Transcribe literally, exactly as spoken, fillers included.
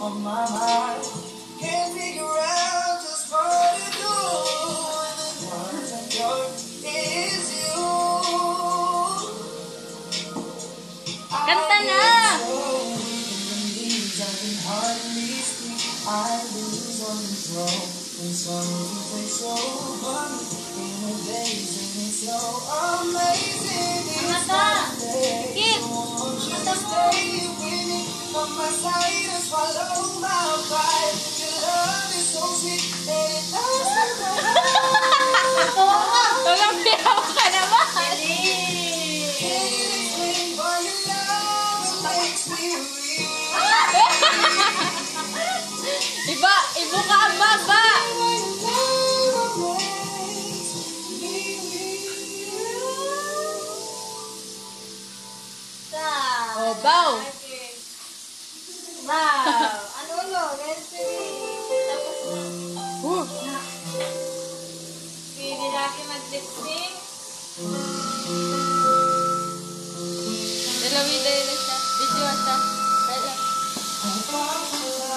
on my mind. Can't figure out just what to do. The words I'm yours, it is you. Kanta na! I lose on control when something plays so funny in a daze, and it's so amazing. It's not a day. So won't you stay with me on my side and swallow my pride? Your love is so sweet that it doesn't matter. Tumapiyaw ka naman! Can't explain why your love makes me weak. Iba, ibo ka ang baba! Oh, bow! Wow! Ano ulo? Tapos Uh. pili laki mag-lip-sync. Dalawi, dalawi siya. Video siya. Dalawi. I'm